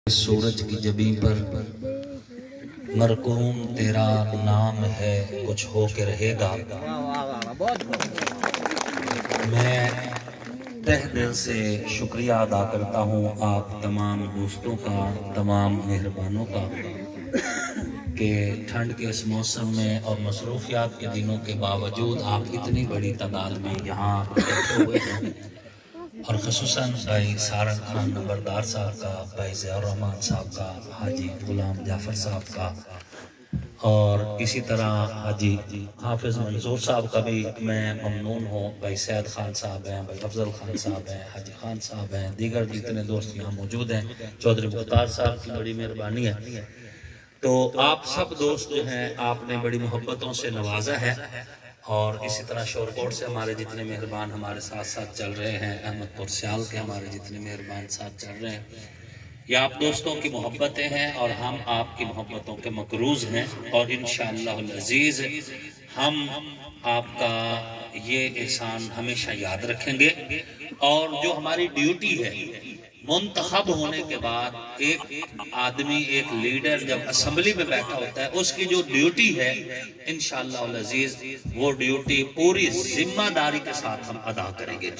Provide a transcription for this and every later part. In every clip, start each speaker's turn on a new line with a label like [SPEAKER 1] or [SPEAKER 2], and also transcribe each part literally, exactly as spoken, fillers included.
[SPEAKER 1] सूरज की जबीं पर मरकूम तेरा नाम है, कुछ हो के रहेगा। मैं तह दिल से शुक्रिया अदा करता हूँ आप तमाम दोस्तों का, तमाम मेहरबानों का, कि ठंड के इस मौसम में और मसरूफियात के दिनों के बावजूद आप इतनी बड़ी तादाद में यहाँ इकट्ठे हुए हैं। और ख़ुसूसन भाई सारंग खान नंबरदार साहब का, भाई ज़ियाउर रहमान साहब का, हाजी गुलाम जाफर साहब का, और इसी तरह हाजी हाफिज़ मंसूर साहब का भी मैं ममनून हूँ। भाई सैयद खान साहब हैं, भाई अफजल खान साहब हैं, हाजी खान साहब हैं, दीगर जितने दोस्त यहाँ मौजूद हैं, चौधरी मुख्तार साहब की बड़ी मेहरबानी है। तो आप सब दोस्त जो हैं आपने बड़ी मोहब्बतों से नवाजा है। और इसी तरह शोरकोट से हमारे जितने मेहरबान हमारे साथ साथ चल रहे हैं, अहमदपुर सियाल के हमारे जितने मेहरबान साथ चल रहे हैं, ये आप दोस्तों की मोहब्बतें हैं और हम आपकी मोहब्बतों के मकरूज हैं। और इंशाअल्लाह अज़ीज़ हम आपका ये एहसान हमेशा याद रखेंगे। और जो हमारी ड्यूटी है, मुंतखब होने के बाद एक आदमी, एक लीडर जब असेंबली में बैठा होता है, उसकी जो ड्यूटी है इंशाअल्लाह अज़ीज़ वो ड्यूटी पूरी जिम्मेदारी के साथ हम अदा करेंगे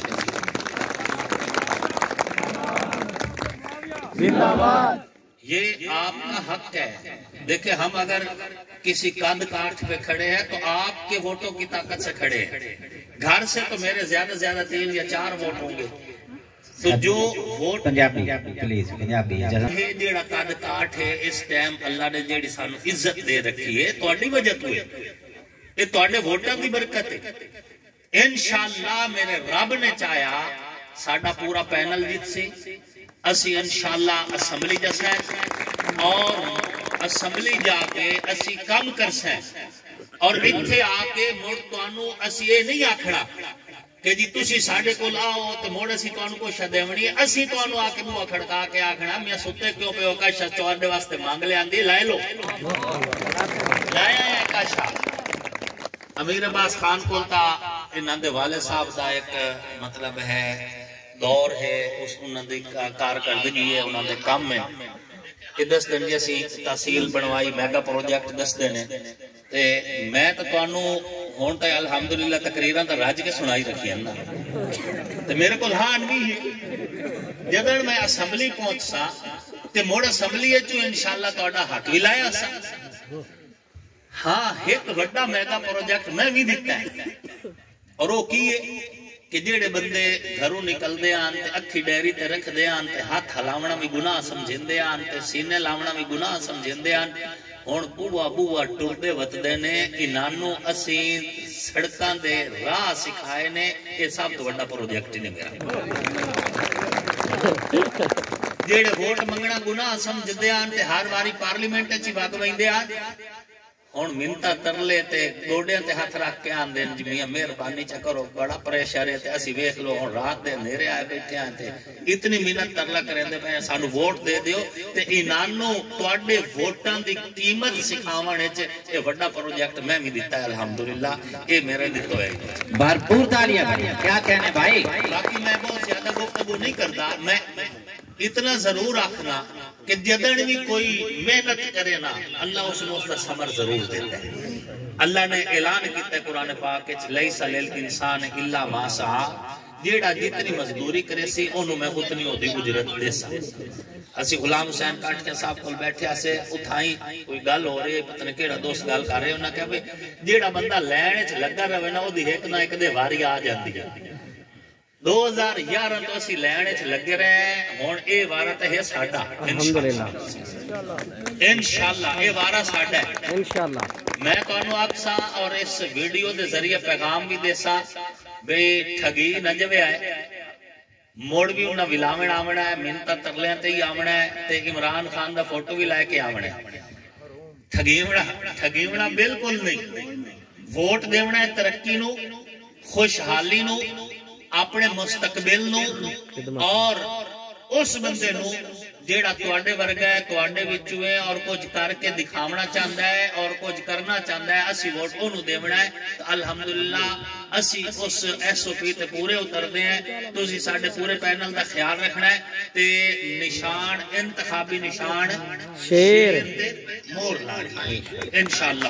[SPEAKER 1] जिंदाबाद। ये आपका हक है। देखिए, हम अगर किसी कंध काठ पे खड़े हैं तो आपके वोटों की ताकत से खड़े हैं। घर से तो मेरे ज्यादा से ज्यादा तीन या चार वोट होंगे। तो जो वोट
[SPEAKER 2] पंजाबी प्लीज पंजाबी
[SPEAKER 1] ये जेड़ा कद काठ है, इस टाइम अल्लाह ने जेड़ी सानू इज्जत दे रखी है, तुहाडी वजह तो है, ये तुहाडे वोटां दी बरकत है। इंशाअल्लाह मेरे रब ने चाहा साडा पूरा पैनल जीत सी, असी इंशाअल्लाह असेंबली जैसा और असेंबली जाके असी काम कर सै। और इत्थे आके मुड़ तुहानू असी ये नहीं आखना कि जी तुसी साडे कोल आओ ते मोड़ असी तुहानू कुछ देवनी है। असी तुहानू आके मुंह खड़का के आखना मैं सुते क्यों पे हो काशा तुहाडे वास्ते मांग ले आंदी, लै लो, लाया है काशा। अमीर अब्बास खान कोल ता इन्हां दे वाले साहब दा एक मतलब है दौर है, उस उन्हां दी कारकर्दगी है, उन्हां दे काम है कि दस दिन जी असी तहसील बनवाई, मेगा प्रोजेक्ट दसदे ने। ते मैं तो तुहानू हुण तां अल्हम्दुलिल्लाह तकरीरां तां रज के सुनाई रखियां ना, ते मेरे कोल हान भी है। जदों मैं असेंबली पहुंचसा ते मोड़ असेंबली चो इंशाअल्लाह तुहाडा हक भी लाया सा। हाँ, एक वड्डा मेगा प्रोजेक्ट मैं भी दिता है। और वो की है कि जेड़े बंदे घरों निकलते आन ते अखी डेयरी ते रखते आन ते हाथ हलावना भी गुनाह समझेंदे आन ते सीने लावना भी गुनाह समझेंदे आन, हुण बूआ बूआ टुरदे वतदे ने। इन्हानू असी सड़कां दे राह सिखाए ने। ये सब तो बड़ा प्रोजेक्ट ही ने मेरा। जेड़े वोट मंगना गुनाह समझदे आन ते हर बारी पार्लीमेंट च वग वैंदे आन, हुण मिन्नतां तरले ते गोडियां ते हथ रख के आंदे जी मियां मेहरबानी च करो, बड़ा प्रेशर है ते असी वेख लो हुण रात दे अंधेरे आए बैठे आं ते इतनी मिन्नत तरला करेंदे पे सानू वोट दे दियो। ते इन्हानू तुहाडे वोटां दी कीमत सिखावण विच ये बड़ा प्रोजेक्ट मैं भी दिता है अल्हम्दुलिल्लाह। ये मेरे दितो है।
[SPEAKER 2] भरपूर तालियां। क्या कहने भाई।
[SPEAKER 1] बाकी मैं बहुत ज्यादा गुफ्तगू नहीं करता, मैं इतना जरूर आखना कि जदन भी कोई मेहनत करे ना, अल्लाह उसको उसका समर जरूर देता है। अल्लाह ने ऐलान किया कुरान पाक विच, लैसा लिल इंसान इल्ला मा सआ, जेड़ा जितनी मजदूरी करे सी ओनू मैं उतनी ओदी उजरत देसा। असी गुलाम हुसैन काठिया साहब कोल बैठे से उठाई कोई गल हो रही, पता नहीं केड़ा दोस्त गल कर रहे, उन्हें कहा भाई जेड़ा बंदा लैण च लगा रहे ना ओदी एक ना एक दे वारी आ जाती है। दो हजार ग्यारह तो असी लैण च लगे रहे, हुण ये वारा तो है साडा इंशाअल्लाह। इंशाअल्लाह ये वारा साडा है इंशाअल्लाह। मैं तुहानू आखसा और इस वीडियो दे जरिए पैगाम भी देसा बे ठगी न जवे आए, मोड़ भी उन्हें विलावण आवना है, मिन्नता तरलियां ते ही आवना है, ते इमरान खान दा फोटो भी लैके आवना है। ठगीवना ठगीवना बिल्कुल नहीं। वोट देवना है तरक्की नू, खुशहाली नू, अपने मुस्तकबिल नू, और उस बंदे नू جیڑا تواڈے ورگا ہے تواڈے وچوں ہے اور کچھ کر کے دکھاونا چاہتا ہے اور کچھ کرنا چاہتا ہے اسی ووٹ اونوں دیونا ہے تو الحمدللہ اسی اس ایس او پی تے پورے اتردے ہیں تسی ساڈے پورے پینل دا خیال رکھنا ہے تے نشان انتخابی نشان شیر تے مور لانی انشاءاللہ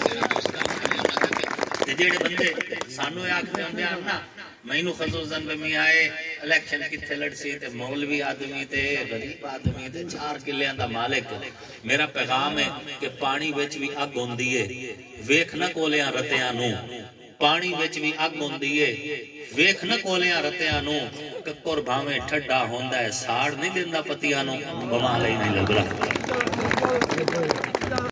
[SPEAKER 1] تے جیڑے بندے سانو آکھدے ہوندے ہیں نا مینوں خصوصاً میں آئے الیکشن کتھے لڑ سی تے مولوی آدمی تے غریب آدمی تے چار کلیاں دا مالک میرا پیغام ہے کہ پانی وچ بھی اگ ہوندی ہے ویکھ نہ کولیاں رتیاں نو پانی وچ بھی اگ ہوندی ہے ویکھ نہ کولیاں رتیاں نو ککر بھاویں ٹھڈا ہوندا ہے ساڑ نہیں دیندا پتیاں نو بما لئی نہیں لگدا